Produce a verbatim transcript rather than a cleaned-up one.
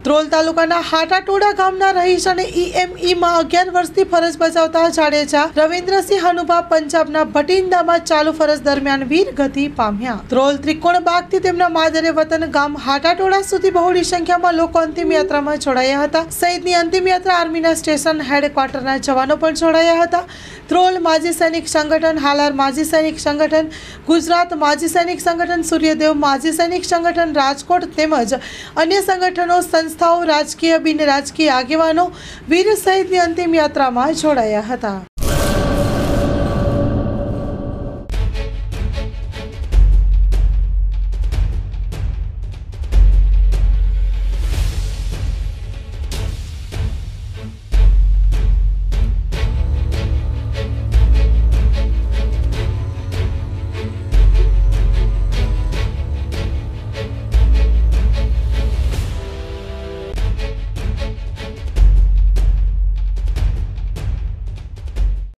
ધ્રોલ તાલુકાના હાટાટોડા ગામના રહીશ અને ઈએમઈમાં અગિયાર વર્ષથી ફરજ બજાવતા જાડેજા રવિન્દ્રસિંહ હનુભા પંજાબના ભટિંડામાં ચાલુ ફરજ દરમિયાન વીર ગતિ પામ્યા। ધ્રોલ ત્રિકોણબાગથી તેમના માદરે વતન ગામ હાટાટોડા સુધી બહોળી સંખ્યામાં લોકો અંતિમ યાત્રામાં જોડાયા હતા। શહીદની અંતિમ યાત્રા આર્મીના સ્ટેશન હેડક્વાર્ટરના જવાનો પણ જોડાયા હતા। ધ્રોલ માજી સૈનિક સંગઠન, હાલાર માજી સૈનિક સંગઠન, ગુજરાત માજી સૈનિક સંગઠન, સૂર્યદેવ માજી સૈનિક સંગઠન, રાજકોટ તેમજ અન્ય સંગઠનો, સંસ્થાઓ, રાજકીય બિન રાજકીય આગેવાનો વીર શહીદની અંતિમ યાત્રામાં જોડાયા હતા।